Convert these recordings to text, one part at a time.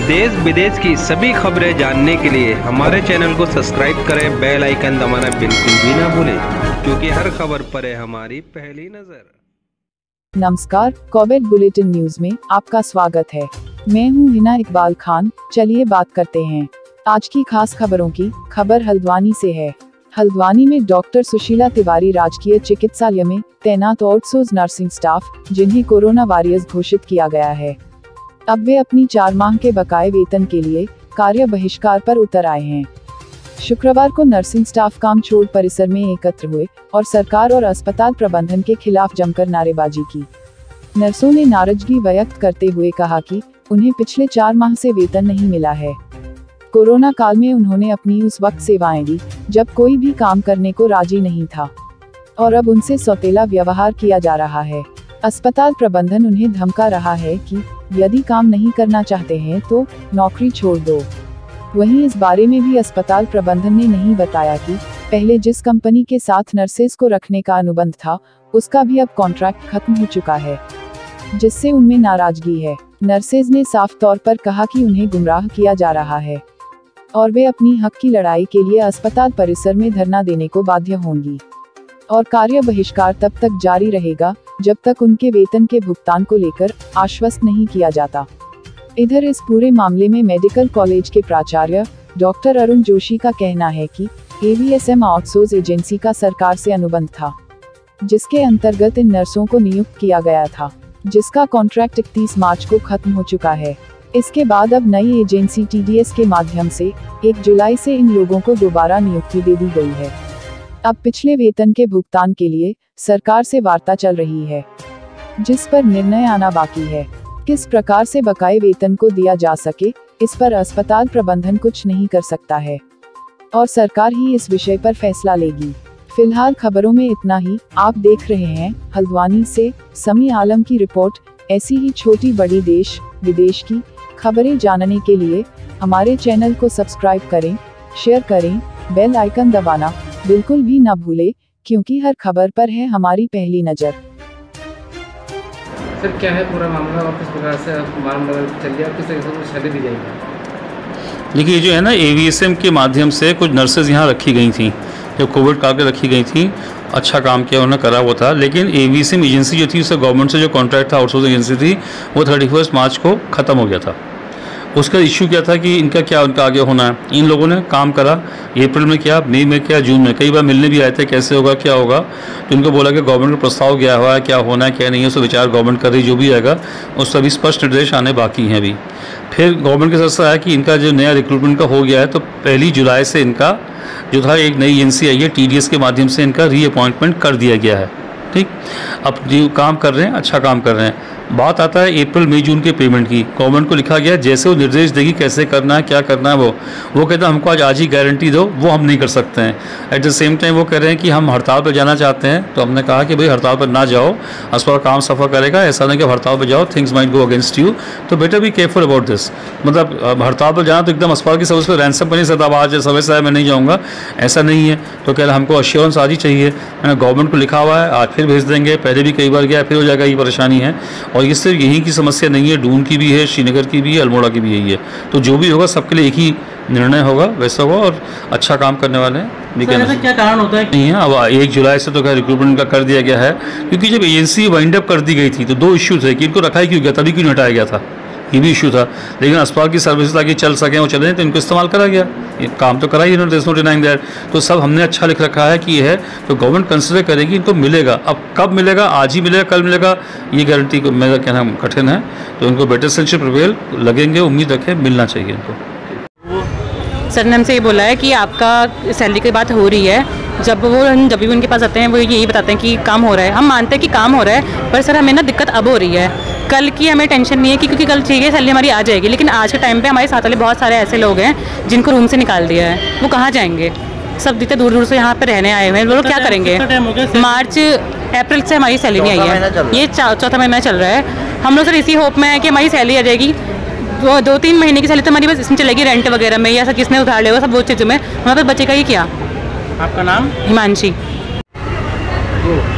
देश विदेश की सभी खबरें जानने के लिए हमारे चैनल को सब्सक्राइब करें, बेल आइकन दबाना बिल्कुल भी ना भूलें, क्योंकि हर खबर पर है हमारी पहली नजर। नमस्कार, कोविड बुलेटिन न्यूज में आपका स्वागत है। मैं हूं हिना इकबाल खान। चलिए बात करते हैं आज की खास खबरों की। खबर हल्द्वानी से है। हल्द्वानी में डॉक्टर सुशीला तिवारी राजकीय चिकित्सालय में तैनात आउटसोर्स नर्सिंग स्टाफ, जिन्हें कोरोना वॉरियर्स घोषित किया गया है, अब वे अपनी 4 माह के बकाये वेतन के लिए कार्य बहिष्कार पर उतर आए हैं। शुक्रवार को नर्सिंग स्टाफ काम छोड़ परिसर में एकत्र हुए और सरकार और अस्पताल प्रबंधन के खिलाफ जमकर नारेबाजी की। नर्सों ने नाराजगी व्यक्त करते हुए कहा कि उन्हें पिछले 4 माह से वेतन नहीं मिला है। कोरोना काल में उन्होंने अपनी उस वक्त सेवाएं दी जब कोई भी काम करने को राजी नहीं था, और अब उनसे सौतेला व्यवहार किया जा रहा है। अस्पताल प्रबंधन उन्हें धमका रहा है कि यदि काम नहीं करना चाहते हैं तो नौकरी छोड़ दो। वहीं इस बारे में भी अस्पताल प्रबंधन ने नहीं बताया कि पहले जिस कंपनी के साथ नर्सेज को रखने का अनुबंध था, उसका भी अब कॉन्ट्रैक्ट खत्म हो चुका है, जिससे उनमें नाराजगी है। नर्सेज ने साफ तौर पर कहा कि उन्हें गुमराह किया जा रहा है और वे अपनी हक की लड़ाई के लिए अस्पताल परिसर में धरना देने को बाध्य होंगी, और कार्य बहिष्कार तब तक जारी रहेगा जब तक उनके वेतन के भुगतान को लेकर आश्वस्त नहीं किया जाता। इधर इस पूरे मामले में मेडिकल कॉलेज के प्राचार्य डॉक्टर अरुण जोशी का कहना है कि AVSM आउटसोर्स एजेंसी का सरकार से अनुबंध था, जिसके अंतर्गत इन नर्सों को नियुक्त किया गया था, जिसका कॉन्ट्रैक्ट 31 मार्च को खत्म हो चुका है। इसके बाद अब नई एजेंसी TDS के माध्यम से 1 जुलाई से इन लोगों को दोबारा नियुक्ति दे दी गई है। अब पिछले वेतन के भुगतान के लिए सरकार से वार्ता चल रही है, जिस पर निर्णय आना बाकी है। किस प्रकार से बकाये वेतन को दिया जा सके, इस पर अस्पताल प्रबंधन कुछ नहीं कर सकता है, और सरकार ही इस विषय पर फैसला लेगी। फिलहाल खबरों में इतना ही। आप देख रहे हैं हल्द्वानी से समी आलम की रिपोर्ट। ऐसी ही छोटी बड़ी देश विदेश की खबरें जानने के लिए हमारे चैनल को सब्सक्राइब करें, शेयर करें, बेल आइकन दबाना बिल्कुल भी ना भूले, क्योंकि हर खबर पर है हमारी पहली नज़र। सर, क्या है पूरा मामला और किस प्रकार से मामला चल गया, किस तरह से शादी दी जाएगी? देखिए, ये जो है ना AVSM के माध्यम से कुछ नर्सेज यहाँ रखी गई थी, जो कोविड काल के रखी गई थी। अच्छा काम किया उन्होंने, करा हुआ था, लेकिन AVSM एजेंसी जो थी उससे गवर्नमेंट से जो कॉन्ट्रैक्ट था, आउटसोर्स एजेंसी थी, वो 31 मार्च को ख़त्म हो गया था। उसका इश्यू क्या था कि उनका आगे होना है। इन लोगों ने काम करा, अप्रैल में किया, मई में किया, जून में कई बार मिलने भी आए थे, कैसे होगा क्या होगा। तो उनको बोला कि गवर्नमेंट का प्रस्ताव गया हुआ है, क्या होना है क्या नहीं है, उसका विचार गवर्नमेंट कर रही, जो भी आएगा उस सभी स्पष्ट निर्देश आने बाकी हैं अभी। फिर गवर्नमेंट के तरफ से आया कि इनका जो नया रिक्रूटमेंट का हो गया है, तो 1 जुलाई से इनका जो था एक नई एजेंसी आई है TDS के माध्यम से इनका रीअपॉइंटमेंट कर दिया गया है। ठीक, अब जो काम कर रहे हैं अच्छा काम कर रहे हैं। बात आता है अप्रैल मई जून के पेमेंट की। गवर्नमेंट को लिखा गया जैसे वो निर्देश देगी कैसे करना है क्या करना है, वो कहता है हमको आज ही गारंटी दो, वो हम नहीं कर सकते हैं। एट द सेम टाइम वो कह रहे हैं कि हम हड़ताल पर जाना चाहते हैं, तो हमने कहा कि भाई हड़ताल पर ना जाओ, अस्पताल काम सफ़र करेगा, ऐसा नहीं कि हड़ताल पर जाओ, things might go against you, तो better be careful about this. मतलब हड़ताल पर जाना तो एकदम अस्पताल की सर्विस पर रैंसम पर नहीं सकता, आज समय से मैं नहीं जाऊँगा, ऐसा नहीं है। तो कह रहे हमको अश्योरेंस आज ही चाहिए। मैंने गवर्नमेंट को लिखा हुआ है, आज फिर भेज देंगे, पहले भी कई बार गया, फिर हो जाएगा, ये परेशानी है। और ये सिर्फ यहीं की समस्या नहीं है, डून की भी है, श्रीनगर की भी है, अल्मोड़ा की भी यही है। तो जो भी होगा सबके लिए एक ही निर्णय होगा, वैसा होगा, और अच्छा काम करने वाले हैं। क्या कारण होता है? नहीं है, अब 1 जुलाई से तो क्या रिक्रूटमेंट का कर दिया गया है, क्योंकि जब एजेंसी वाइंड अप कर दी गई थी तो 2 इश्यू थे कि इनको रखा ही क्यों गया, तभी क्यों हटाया गया था, ये भी इशू था। लेकिन अस्पताल की सर्विस ताकि चल सकें, वो चले, तो इनको इस्तेमाल करा गया, ये काम तो करा ही इन्होंने, नो डिनाइंग दैट। तो सब हमने अच्छा लिख रखा है कि ये है, तो गवर्नमेंट कंसिडर करेगी, इनको मिलेगा। अब कब मिलेगा, आज ही मिलेगा, कल मिलेगा, ये गारंटी को मेरा कहना कठिन है। तो इनको बेटर सेंशन प्रिवेल लगेंगे, उम्मीद रखें मिलना चाहिए इनको। सर ने हमसे ये बोला है कि आपका सैलरी की बात हो रही है। जब भी उनके पास आते हैं वो यही बताते हैं कि काम हो रहा है। हम मानते हैं कि काम हो रहा है, पर सर हमें ना दिक्कत अब हो रही है, कल की हमें टेंशन नहीं है कि क्योंकि कल चाहिए सैलरी हमारी आ जाएगी, लेकिन आज के टाइम पे हमारे साथ वाले बहुत सारे ऐसे लोग हैं जिनको रूम से निकाल दिया है, वो कहाँ जाएंगे? सब इतने दूर दूर से यहाँ पे रहने आए हुए हैं, वो लोग क्या करेंगे? मार्च अप्रैल से हमारी सैलरी नहीं आई है, ये 4था महीना चल रहा है। हम लोग सर इसी होप में है कि हमारी सैलरी आ जाएगी। 2-3 महीने की सैलरी तो हमारी बस इसमें चलेगी, रेंट वगैरह में या सब किसने उधार लेगा, सब वो चीज़ों में हमारे पास बचेगा ही क्या। आपका नाम? हिमांशी।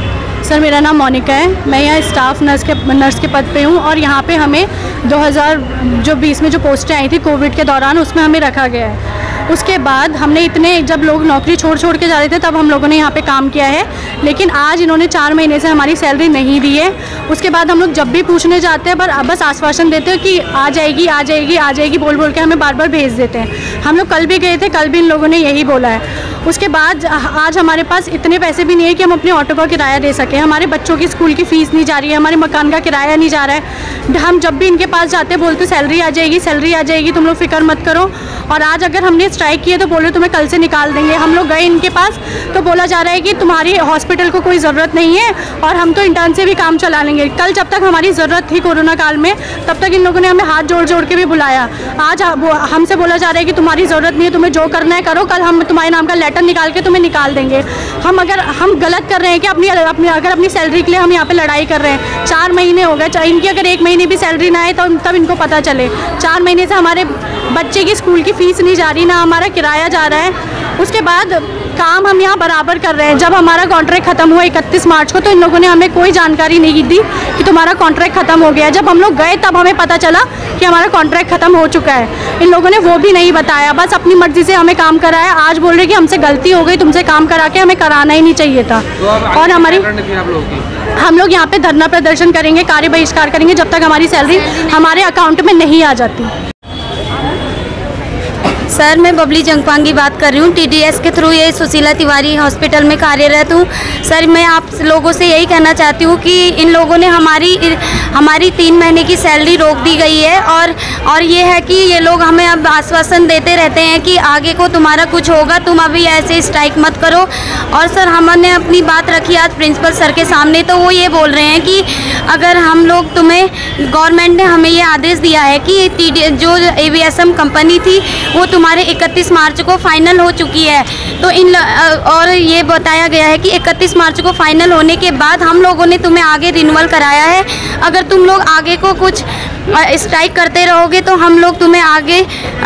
सर मेरा नाम मोनिका है, मैं यहाँ स्टाफ नर्स के पद पे हूँ और यहाँ पे हमें 2020 में जो पोस्टें आई थी कोविड के दौरान उसमें हमें रखा गया है। उसके बाद हमने जब लोग नौकरी छोड़ के जा रहे थे तब हम लोगों ने यहाँ पे काम किया है, लेकिन आज इन्होंने 4 महीने से हमारी सैलरी नहीं दी है। उसके बाद हम लोग जब भी पूछने जाते हैं बस आश्वासन देते हैं कि आ जाएगी बोल के हमें बार बार भेज देते हैं। हम लोग कल भी गए थे, कल भी इन लोगों ने यही बोला है। उसके बाद आज हमारे पास इतने पैसे भी नहीं है कि हम अपने ऑटो का किराया दे सकें, हमारे बच्चों की स्कूल की फ़ीस नहीं जा रही है, हमारे मकान का किराया नहीं जा रहा है। हम जब भी इनके पास जाते हैं बोलते सैलरी आ जाएगी, तुम लोग फिक्र मत करो। और आज अगर हमने स्ट्राइक किए तो बोले तुम्हें कल से निकाल देंगे। हम लोग गए इनके पास तो बोला जा रहा है कि तुम्हारी हॉस्पिटल को कोई ज़रूरत नहीं है और हम तो इंटर्न से भी काम चला लेंगे। कल जब तक हमारी ज़रूरत थी कोरोना काल में तब तक इन लोगों ने हमें हाथ जोड़ के भी बुलाया। आज हमसे बोला जा रहा है कि तुम्हारी ज़रूरत नहीं है, तुम्हें जो करना है करो, कल हम तुम्हारे नाम का लेटर निकाल के तुम्हें निकाल देंगे। हम गलत कर रहे हैं कि अपनी सैलरी के लिए हम यहाँ पे लड़ाई कर रहे हैं। 4 महीने हो गए, इनकी अगर 1 महीने भी सैलरी ना आए तो तब इनको पता चले। 4 महीने से हमारे बच्चे की स्कूल की फ़ीस नहीं जा रही, ना हमारा किराया जा रहा है। उसके बाद काम हम यहाँ बराबर कर रहे हैं। जब हमारा कॉन्ट्रैक्ट ख़त्म हुआ 31 मार्च को तो इन लोगों ने हमें कोई जानकारी नहीं दी कि तुम्हारा कॉन्ट्रैक्ट ख़त्म हो गया। जब हम लोग गए तब हमें पता चला कि हमारा कॉन्ट्रैक्ट ख़त्म हो चुका है। इन लोगों ने वो भी नहीं बताया, बस अपनी मर्ज़ी से हमें काम कराया। आज बोल रहे कि हमसे गलती हो गई, तुमसे काम करा के हमें कराना ही नहीं चाहिए था। और हम लोग यहाँ पे धरना प्रदर्शन करेंगे, कार्य बहिष्कार करेंगे जब तक हमारी सैलरी हमारे अकाउंट में नहीं आ जाती। सर मैं बबली जंगपांगी बात कर रही हूँ, TDS के थ्रू ये सुशीला तिवारी हॉस्पिटल में कार्यरत हूँ। सर मैं आप लोगों से यही कहना चाहती हूँ कि इन लोगों ने हमारी 3 महीने की सैलरी रोक दी गई है और ये है कि ये लोग हमें अब आश्वासन देते रहते हैं कि आगे को तुम्हारा कुछ होगा, तुम अभी ऐसे स्ट्राइक मत करो। और सर हमने अपनी बात रखी आज प्रिंसिपल सर के सामने तो वो ये बोल रहे हैं कि अगर हम लोग गवर्नमेंट ने हमें ये आदेश दिया है कि जो AVSM कंपनी थी वो तुम्हारे 31 मार्च को फाइनल हो चुकी है, तो और ये बताया गया है कि 31 मार्च को फाइनल होने के बाद हम लोगों ने तुम्हें आगे रिन्यूअल कराया है। अगर तुम लोग आगे को कुछ स्ट्राइक करते रहोगे तो हम लोग तुम्हें आगे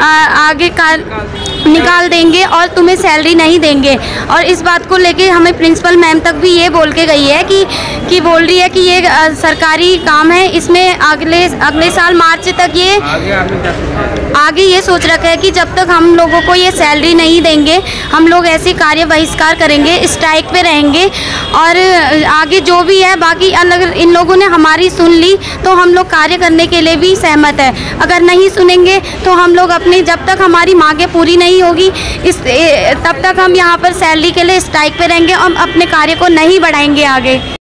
निकाल देंगे और तुम्हें सैलरी नहीं देंगे। और इस बात को लेके हमें प्रिंसिपल मैम तक भी ये बोल के गई है कि बोल रही है कि ये सरकारी काम है, इसमें अगले साल मार्च तक ये आगे ये सोच रखा है कि जब तक हम लोगों को ये सैलरी नहीं देंगे हम लोग ऐसे कार्य बहिष्कार करेंगे, स्ट्राइक पे रहेंगे। और आगे जो भी है बाकी अगर इन लोगों ने हमारी सुन ली तो हम लोग कार्य करने के लिए भी सहमत है। अगर नहीं सुनेंगे तो हम लोग जब तक हमारी मांगें पूरी नहीं होगी तब तक हम यहाँ पर सैलरी के लिए स्ट्राइक पे रहेंगे और अपने कार्य को नहीं बढ़ाएंगे आगे।